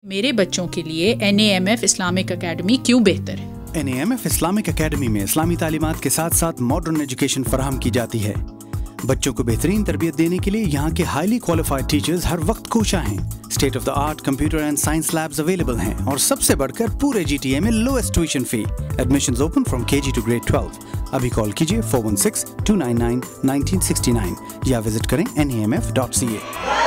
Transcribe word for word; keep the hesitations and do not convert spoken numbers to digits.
मेरे बच्चों के लिए N A M F Islamic academy क्यों बेहतर है? N A M F Islamic academy में इस्लामी तालीमात के साथ साथ मॉडर्न एजुकेशन फराहम की जाती है। बच्चों को बेहतरीन तरबियत देने के लिए यहाँ के हाईली क्वालिफाइड टीचर्स हर वक्त कोशा हैं। State of the art computer and science labs available हैं और सबसे बढ़कर पूरे जी टी ए में lowest tuition fee. Admissions open from K G to grade twelve. अभी कॉल कीजिए four one six two nine nine nineteen sixty nine या visit करें N A M F dot C A.